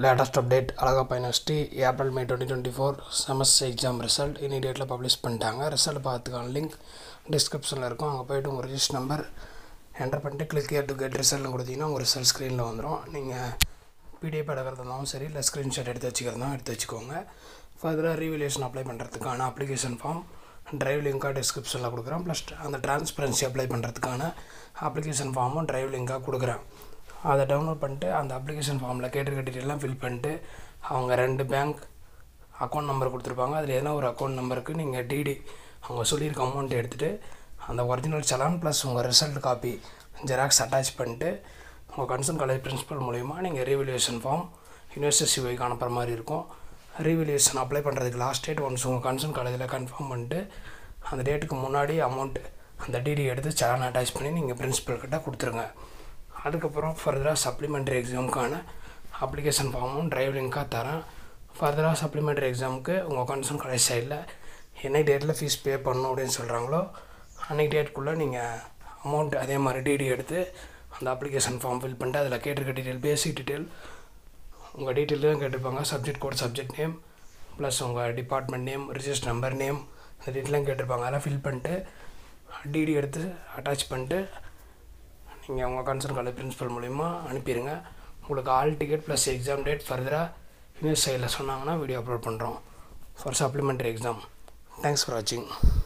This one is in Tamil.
latest update Alagappa University April May 2024 semester exam result immediately publish பண்ணிட்டாங்க. ரிசல்ட் பார்த்துக்கான லிங்க் டிஸ்கிரிப்ஷனில் இருக்கும். அங்கே போய்ட்டு உங்கள் ரிஜிஸ்டர் நம்பர் என்டர் பண்ணிட்டு கிளிக் ஹியர் டு கெட் ரிசல்ட்னு கொடுத்தீங்கன்னா உங்கள் ரிசல்ட் ஸ்க்ரீனில் வந்துடும். நீங்கள் பிடிஎஃப் எடுக்கிறதுனாலும் சரி இல்லை ஸ்க்ரீன்ஷாட் எடுத்து வச்சுக்கிறதுனாலும் எடுத்து வச்சுக்கோங்க. ஃபர்தராக ரீவல்யூஷன் அப்ளை பண்ணுறதுக்கான அப்ளிகேஷன் ஃபார்ம் ட்ரைவ் லிங்காக டிஸ்கிரிப்ஷனில் கொடுக்குறேன். ப்ளஸ் அந்த டிரான்ஸ்பரன்சி அப்ளை பண்ணுறதுக்கான அப்ளிகேஷன் ஃபார்மும் ட்ரைவ் லிங்காக கொடுக்குறேன். அதை டவுன்லோட் பண்ணிட்டு அந்த அப்ளிகேஷன் ஃபார்மில் கேட்டிருக்க டீட்டெயிலாம் ஃபில் பண்ணிட்டு அவங்க 2 பேங்க் அக்கௌண்ட் நம்பர் கொடுத்துருப்பாங்க. அதில் எதனா ஒரு அக்கௌண்ட் நம்பருக்கு நீங்கள் டிடி அவங்க சொல்லியிருக்க அமௌண்ட் எடுத்துகிட்டு அந்த ஒரிஜினல் சலான் ப்ளஸ் உங்கள் ரிசல்ட் காப்பி ஜெராக்ஸ் அட்டாச் பண்ணிட்டு உங்கள் கன்சர்ன் காலேஜ் பிரின்சிபல் மூலிமா நீங்கள் ரீவல்யூஷன் ஃபார்ம் யூனிவர்சிட்டி சிஓக்கு அனுப்புகிற மாதிரி இருக்கும். ரீவல்யூஷன் அப்ளை பண்ணுறதுக்கு லாஸ்ட் டேட் ஒன்ஸ் உங்கள் கன்சர்ன் காலேஜில் கன்ஃபார்ம் பண்ணிட்டு அந்த டேட்டுக்கு முன்னாடி அமௌண்ட்டு அந்த டிடி எடுத்து சலான் அட்டாச் பண்ணி நீங்கள் பிரின்சிபல்கிட்ட கொடுத்துருங்க. அதுக்கப்புறம் ஃபர்தராக சப்ளிமெண்ட்ரி எக்ஸாமுக்கான அப்ளிகேஷன் ஃபார்மும் ட்ரைவ் லிங்காக தரேன். ஃபர்தராக சப்ளிமெண்ட்ரி எக்ஸாமுக்கு உங்கள் கன்சர்ன் காலேஜ் சைடில் என்ன டேட்டில் ஃபீஸ் பே பண்ணணும் அப்படின்னு சொல்கிறாங்களோ அன்றைக்கி டேட்டுக்குள்ளே நீங்கள் அமௌண்ட் அதே மாதிரி டிடி எடுத்து அந்த அப்ளிகேஷன் ஃபார்ம் ஃபில் பண்ணிட்டு அதில் கேட்டிருக்க டீட்டெயில் பேசிக் டீட்டெயில் உங்கள் டீட்டெயிலும் கேட்டிருப்பாங்க. Subject code subject name plus உங்கள் department name register number name இந்த டீட்டெயிலும் கேட்டிருப்பாங்க. அதெல்லாம் ஃபில் பண்ணிட்டு டிடி எடுத்து அட்டாச் பண்ணிட்டு நீங்கள் உங்கள் கன்சர்ன் காலேஜ் பிரின்சிபல் மூலிமா அனுப்பிடுங்க. உங்களுக்கு hall ticket plus exam date ஃபர்தராக யூனிவர்சிட்டி சைடில் சொன்னாங்கன்னா வீடியோ அப்லோட் பண்ணுறோம் for supplementary exam. Thanks for வாட்சிங்.